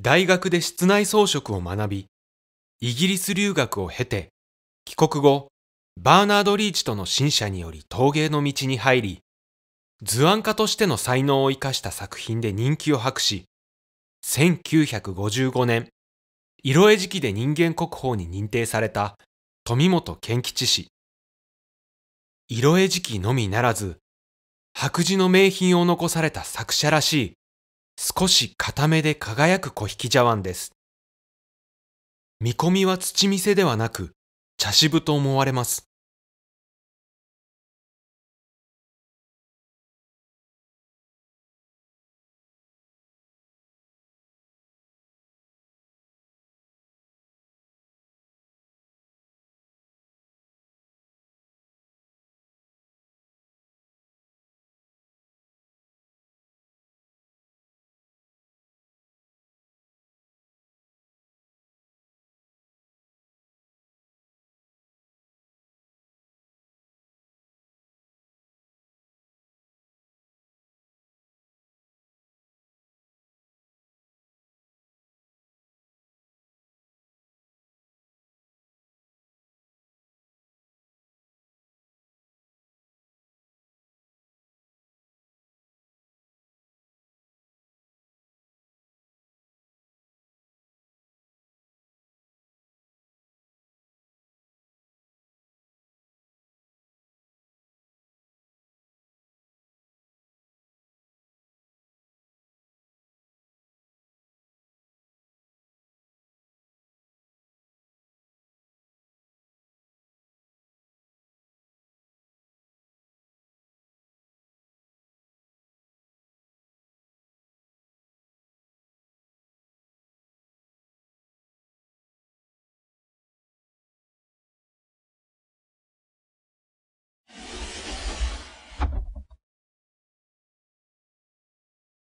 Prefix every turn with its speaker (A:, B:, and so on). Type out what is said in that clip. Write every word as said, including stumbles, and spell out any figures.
A: 大学で室内装飾を学び、イギリス留学を経て、帰国後、バーナード・リーチとの新社により陶芸の道に入り、図案家としての才能を生かした作品で人気を博し、せんきゅうひゃくごじゅうごねん、色絵磁器で人間国宝に認定された富本健吉氏。色絵磁器のみならず、白磁の名品を残された作者らしい、少し固めで輝く小引茶碗です。見込みは土見せではなく茶渋と思われます。